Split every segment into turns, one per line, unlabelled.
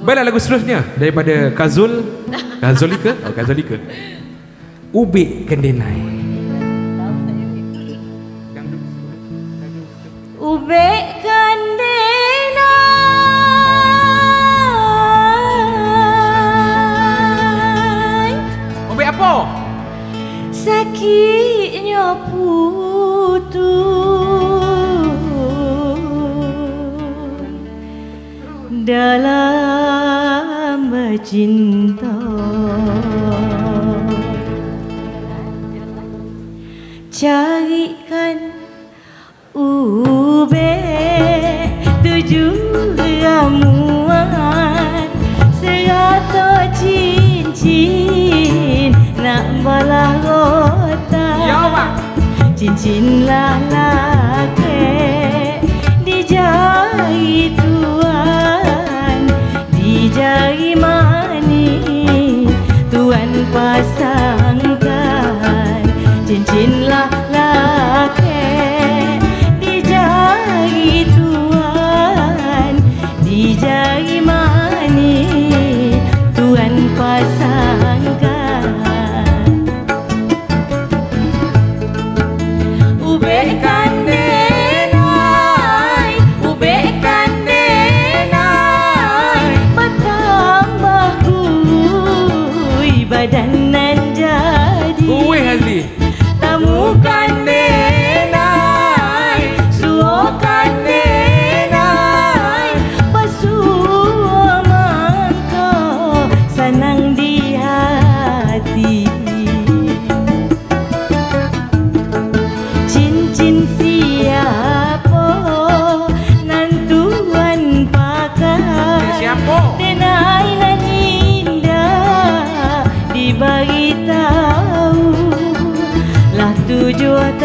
Baiklah, lagu seterusnya daripada Kazolika. Oh, Kazolika. Ubik Kendenai.
Ubik Kendenai,
ubik apa?
Sakitnya putus dalam bercinta. Carikan ubek tujuh ramuan, serata cincin nak balah rotan.
Ya, Pak.
Cincin lalake di jari tuan, di jari mani tuan pasangkan. Cincin lalake di jari tuan, di jari mani tuan pasangkan. Ubik Kendenai, ubik Kendenai, bertambah kui badan nan jadi.
Kuih Hazli.
Tamu Kendenai, suo Kendenai, pasuo mangko senang di hati. Cincin siapa nan tuan pakai?
Siapa?
Denai nan indah diberitahu. Lah 7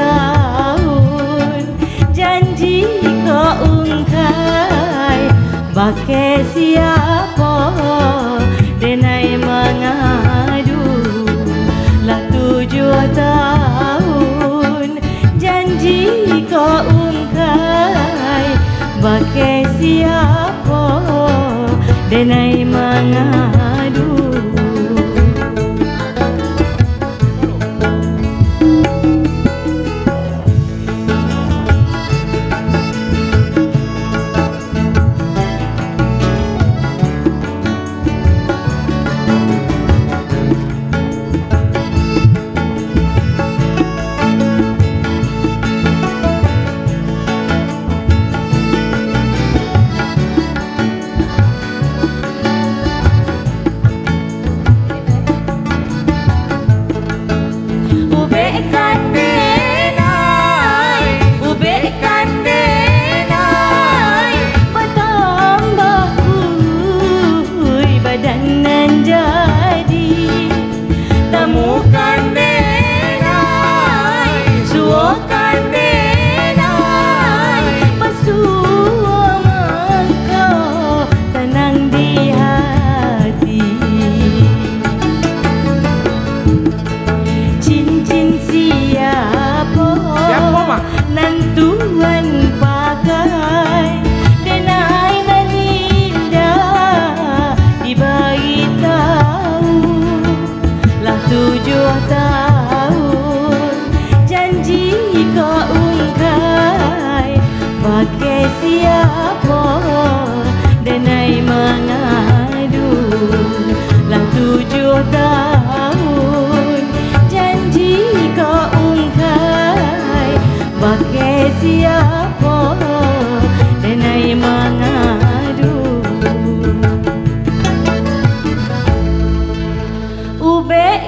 tahun janji kau ungkai, pakai siapa denai mengadu. Lah 7 tahun janji kau ungkai, pakai siapa denai mengadu. Siapa denai mengadu. Ubik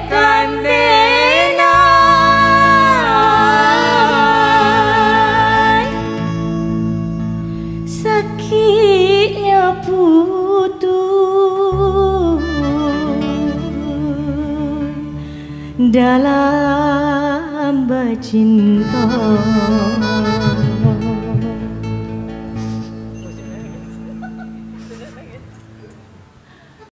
Kendenai, sakitnya putus dalam bercinta.